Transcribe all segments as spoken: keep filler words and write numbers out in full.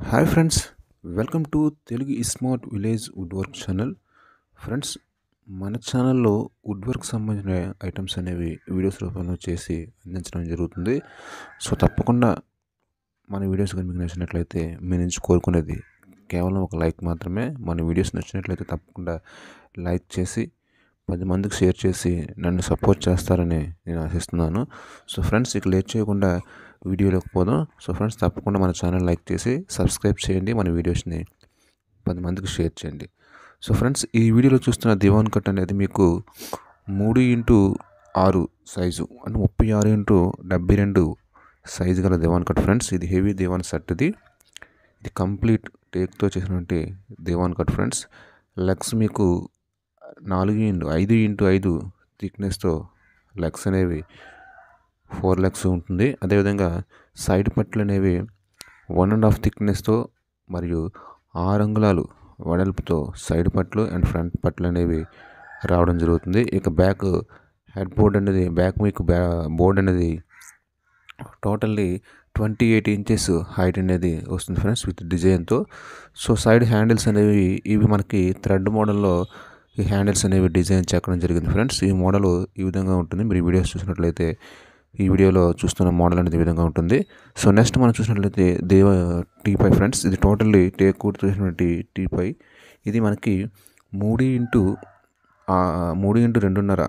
Hi friends, welcome to Telugu smart village wood work channel. Friends, మన ఛానల్లో wood work సంబంధించిన items అనేవి videos రూపంలో చేసి అందించడం జరుగుతుంది. సో తప్పకుండా మన వీడియోస్ కనుక మీకు నచ్చినట్లయితే మీ నుంచి కోరుకునేది కేవలం ఒక లైక్ మాత్రమే. మన వీడియోస్ నచ్చినట్లయితే తప్పకుండా లైక్ చేసి పది మందికి షేర్ చేసి నన్ను సపోర్ట్ చేస్తారని నేను ఆశిస్తున్నాను. సో ఫ్రెండ్స్, ఇక లేట్ చేయకుండా వీడియోలోకి పోదాం. సో ఫ్రెండ్స్, తప్పకుండా మన ఛానల్ లైక్ చేసి సబ్స్క్రైబ్ చేయండి, మన వీడియోస్ని పది మందికి షేర్ చేయండి. సో ఫ్రెండ్స్, ఈ వీడియోలో చూస్తున్న దివాన్ కట్ అనేది మీకు మూడు ఇంటూ ఆరు సైజు అంటే ముప్పై ఆరు ఇంటూ డెబ్బై రెండు సైజు గల దివాన్ కట్ ఫ్రెండ్స్. ఇది హెవీ దివాన్ సెట్. ఇది ఇది కంప్లీట్ టేక్తో చేసినటువంటి దివాన్ కట్ ఫ్రెండ్స్. లెగ్స్ మీకు నాలుగు ఇంటూ ఐదు ఇంటూ ఐదు థిక్నెస్తో లెగ్స్ అనేవి ఫోర్ లెగ్స్ ఉంటుంది. అదేవిధంగా సైడ్ పట్లు అనేవి వన్ అండ్ హాఫ్ థిక్నెస్తో మరియు ఆరు అంగుళాలు వెడల్పుతో సైడ్ పట్లు అండ్ ఫ్రంట్ పట్లు అనేవి రావడం జరుగుతుంది. ఇక బ్యాక్ హెడ్ బోర్డ్ అనేది బ్యాక్ మీకు బ్యా బోర్డ్ అనేది totally twenty eight inches height అనేది వస్తుంది ఫ్రెండ్స్, విత్ డిజైన్తో. సో సైడ్ హ్యాండిల్స్ అనేవి ఇవి మనకి థ్రెడ్ మోడల్లో ఈ హ్యాండిల్స్ అనేవి డిజైన్ చెక్కడం జరిగింది ఫ్రెండ్స్. ఈ మోడల్ ఈ విధంగా ఉంటుంది. మీరు వీడియోస్ చూసినట్లయితే ఈ వీడియోలో చూస్తున్న మోడల్ అనేది ఈ విధంగా ఉంటుంది. సో నెక్స్ట్ మనం చూసినట్లయితే దేవ టీ పై ఫ్రెండ్స్. ఇది టోటల్లీ టేక్ వుడ్ చేసినటువంటి టీ పై. ఇది మనకి మూడు ఇంటూ మూడు ఇంటూ రెండున్నర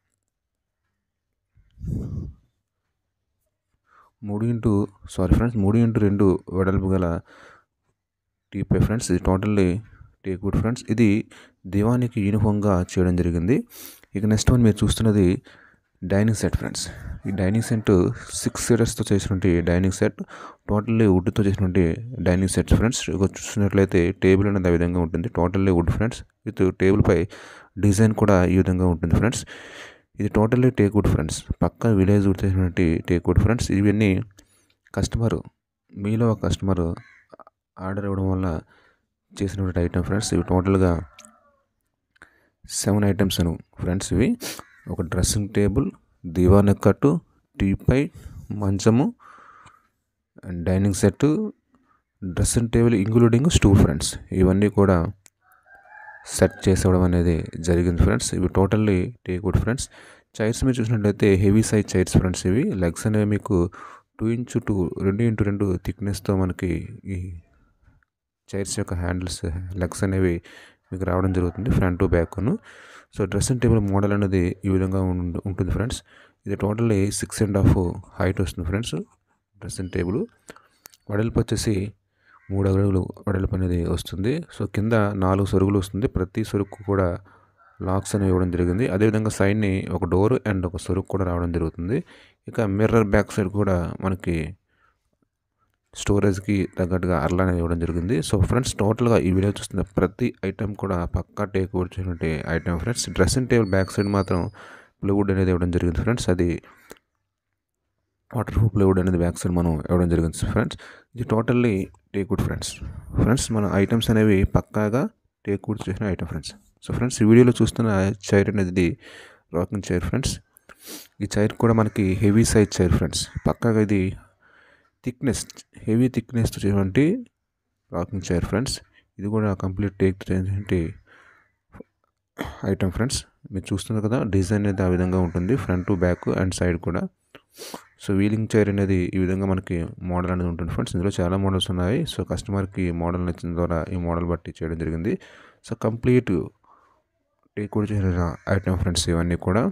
మూడు ఇంటూ సారీ ఫ్రెండ్స్ మూడు ఇంటూ రెండు వెడల్పు గల టీ పై ఫ్రెండ్స్. ఇది టోటల్లీ టేక్ వుడ్ ఫ్రెండ్స్. ఇది దివానికి యూనిఫామ్గా చేయడం జరిగింది. ఇక నెక్స్ట్ వన్ మీరు చూస్తున్నది డైనింగ్ సెట్ ఫ్రెండ్స్. ఈ డైనింగ్ సెట్ సిక్స్ సీటర్స్తో చేసినటువంటి డైనింగ్ సెట్, టోటల్లీ వుడ్తో చేసినటువంటి డైనింగ్ సెట్స్ ఫ్రెండ్స్. ఇక చూసినట్లయితే టేబుల్ అనేది ఆ విధంగా ఉంటుంది, totally wood friends. With table పై డిజైన్ కూడా ఈ విధంగా ఉంటుంది ఫ్రెండ్స్. ఇది టోటల్లీ టేక్ వుడ్ ఫ్రెండ్స్, పక్కా విలేజ్ వుడ్ చేసినటువంటి టేక్ వుడ్ ఫ్రెండ్స్. ఇవన్నీ కస్టమరు మీలో ఒక కస్టమర్ ఆర్డర్ ఇవ్వడం వల్ల చేసినటువంటి ఐటమ్ ఫ్రెండ్స్. ఇవి టోటల్గా సెవెన్ ఐటమ్స్ అను ఫ్రెండ్స్. ఇవి ఒక డ్రెస్సింగ్ టేబుల్, దివాన్ కట్టు, టీపై, మంచము and dining set, dressing table including stool friends. ఇవన్నీ కూడా సెట్ చేసేవడం అనేది జరిగింది ఫ్రెండ్స్. ఇవి totally teak wood friends. Chairs మీరు చూసినట్లయితే హెవీ సైజ్ చైర్స్ ఫ్రెండ్స్. ఇవి లెగ్స్ అనేవి మీకు టూ ఇంచు టూ రెండు ఇంటూ రెండు థిక్నెస్తో మనకి ఈ చైర్స్ యొక్క హ్యాండిల్స్ లెగ్స్ అనేవి మీకు రావడం జరుగుతుంది, ఫ్రంట్ బ్యాక్ను. సో డ్రెస్సింగ్ టేబుల్ మోడల్ అనేది ఈ విధంగా ఉంటుంది ఫ్రెండ్స్. ఇది totally six and half height వస్తుంది ఫ్రెండ్స్. డ్రెస్సింగ్ టేబుల్ వెడల్పు వచ్చేసి మూడు అడుగులు వెడల్పు అనేది వస్తుంది. సో కింద నాలుగు సొరుగులు వస్తుంది. ప్రతి సొరుగు కూడా లాక్స్ అనేవి ఇవ్వడం జరిగింది. అదేవిధంగా సైడ్ని ఒక డోర్ అండ్ ఒక సొరుగు కూడా రావడం జరుగుతుంది. ఇక మిర్రర్ బ్యాక్ సైడ్ కూడా మనకి స్టోరేజ్కి తగ్గట్టుగా అర్లా అనేది ఇవ్వడం జరిగింది. సో ఫ్రెండ్స్, టోటల్గా ఈ వీడియో చూస్తున్న ప్రతి ఐటమ్ కూడా పక్కా టేక్ వుడ్ చేసినటువంటి item friends. Dressing table back side మాత్రం ప్లైవుడ్ అనేది ఇవ్వడం జరిగింది ఫ్రెండ్స్. అది వాటర్ ప్రూఫ్ ప్లైవుడ్ అనేది బ్యాక్ సైడ్ మనం ఇవ్వడం జరిగింది ఫ్రెండ్స్. ఇది totally teak wood friends. Friends, మన ఐటమ్స్ అనేవి పక్కాగా టేక్ వుడ్ చేసిన ఐటమ్ ఫ్రెండ్స్. సో ఫ్రెండ్స్, ఈ వీడియోలో చూస్తున్న చైర్ అనేది రాకింగ్ చైర్ ఫ్రెండ్స్. ఈ చైర్ కూడా మనకి హెవీ సైజ్ చైర్ ఫ్రెండ్స్. పక్కాగా ఇది థిక్నెస్ హెవీ థిక్నెస్ చేసినటువంటి రాకింగ్ చైర్ ఫ్రెండ్స్. ఇది కూడా కంప్లీట్ టేక్ చేసినటువంటి ఐటమ్ ఫ్రెండ్స్. మీరు చూస్తున్నారు కదా, డిజైన్ అనేది ఆ విధంగా ఉంటుంది, ఫ్రంట్ బ్యాక్ అండ్ సైడ్ కూడా. సో వీలింగ్ చైర్ అనేది ఈ విధంగా మనకి మోడల్ అనేది ఉంటుంది ఫ్రెండ్స్. ఇందులో చాలా మోడల్స్ ఉన్నాయి. సో కస్టమర్కి మోడల్ నచ్చిన ద్వారా ఈ మోడల్ బట్టి చేయడం జరిగింది. సో కంప్లీట్ టేక్ వుడ్ చేసిన ఐటమ్ ఫ్రెండ్స్ ఇవన్నీ కూడా.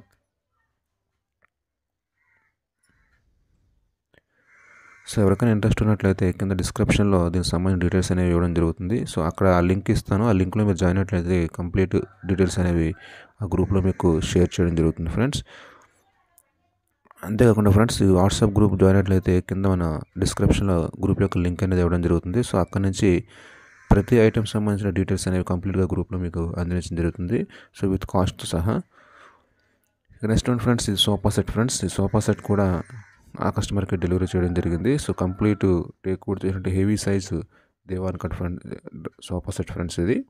సో ఎవరికైనా ఇంట్రెస్ట్ ఉన్నట్లయితే కింద డిస్క్రిప్షన్లో దీనికి సంబంధించిన డీటెయిల్స్ అనేవి ఇవ్వడం జరుగుతుంది. సో అక్కడ ఆ లింక్ ఇస్తాను. ఆ లింక్లో మీరు జాయిన్ అయినట్లయితే కంప్లీట్ డీటెయిల్స్ అనేవి ఆ గ్రూప్లో మీకు షేర్ చేయడం జరుగుతుంది ఫ్రెండ్స్. అంతేకాకుండా ఫ్రెండ్స్, ఈ వాట్సాప్ గ్రూప్ జాయిన్ అయినట్లయితే కింద మన డిస్క్రిప్షన్లో గ్రూప్ యొక్క లింక్ అనేది ఇవ్వడం జరుగుతుంది. సో అక్కడ నుంచి ప్రతి ఐటమ్ సంబంధించిన డీటెయిల్స్ అనేవి కంప్లీట్గా గ్రూప్లో మీకు అందించడం జరుగుతుంది, సో విత్ కాస్ట్ సహా. నెక్స్ట్ వన్ ఫ్రెండ్స్, ఇది సోఫా సెట్ ఫ్రెండ్స్. ఈ సోఫా సెట్ కూడా ఆ కస్టమర్కి డెలివరీ చేయడం జరిగింది. సో కంప్లీట్ టేక్ వుడ్ చేసినట్టు heavy size divan cot friend sofa set friends. ఇది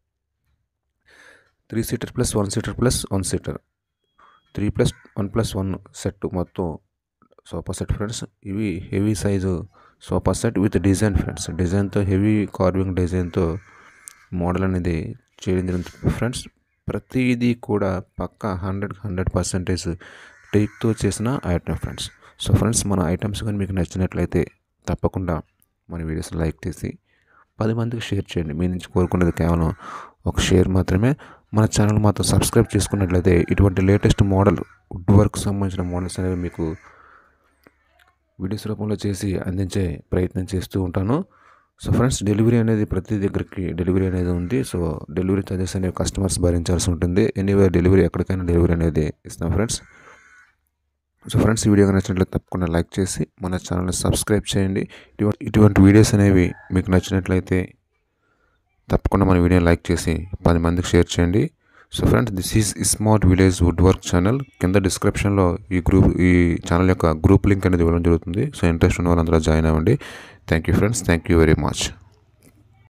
three seater plus one seater plus one seater three plus one plus one set మొత్తం sofa set friends. ఇవి heavy size sofa set with design friends, డిజైన్తో heavy carving డిజైన్తో model అనేది చేయడం జరుగుతుంది friends. ప్రతిదీ కూడా పక్కా హండ్రెడ్ హండ్రెడ్ పర్సెంటేజ్ టేక్తో చేసిన ఐటమ్ ఫ్రెండ్స్. సో ఫ్రెండ్స్, మన ఐటమ్స్ కానీ మీకు నచ్చినట్లయితే తప్పకుండా మన వీడియోస్ లైక్ చేసి పది మందికి షేర్ చేయండి. మీ నుంచి కోరుకునేది కేవలం ఒక షేర్ మాత్రమే. మన ఛానల్ మాత్రం సబ్స్క్రైబ్ చేసుకున్నట్లయితే ఇటువంటి లేటెస్ట్ మోడల్ వుడ్ వర్క్ సంబంధించిన మోడల్స్ అనేవి మీకు వీడియోస్ రూపంలో చేసి అందించే ప్రయత్నం చేస్తూ ఉంటాను. సో ఫ్రెండ్స్, డెలివరీ అనేది ప్రతి దగ్గరికి డెలివరీ అనేది ఉంది. సో డెలివరీ ఛార్జెస్ అనేవి కస్టమర్స్ భరించాల్సి ఉంటుంది. ఎనీవే డెలివరీ ఎక్కడికైనా డెలివరీ అనేది ఇస్తాం ఫ్రెండ్స్. సో ఫ్రెండ్స్, ఈ వీడియో నచ్చినట్లయితే తప్పకుండా లైక్ చేసి మన ఛానల్ని సబ్స్క్రైబ్ చేయండి. ఇటువంటి ఇటువంటి వీడియోస్ అనేవి మీకు నచ్చినట్లయితే తప్పకుండా మన వీడియోని లైక్ చేసి పది మందికి షేర్ చేయండి. So friends, this is smart village wood work channel. కింద డిస్క్రిప్షన్లో ఈ గ్రూప్ ఈ ఛానల్ యొక్క గ్రూప్ లింక్ అనేది ఇవ్వడం జరుగుతుంది. సో ఇంట్రెస్ట్ ఉన్న వాళ్ళందరూ జాయిన్ అవ్వండి. Thank you friends, thank you very much.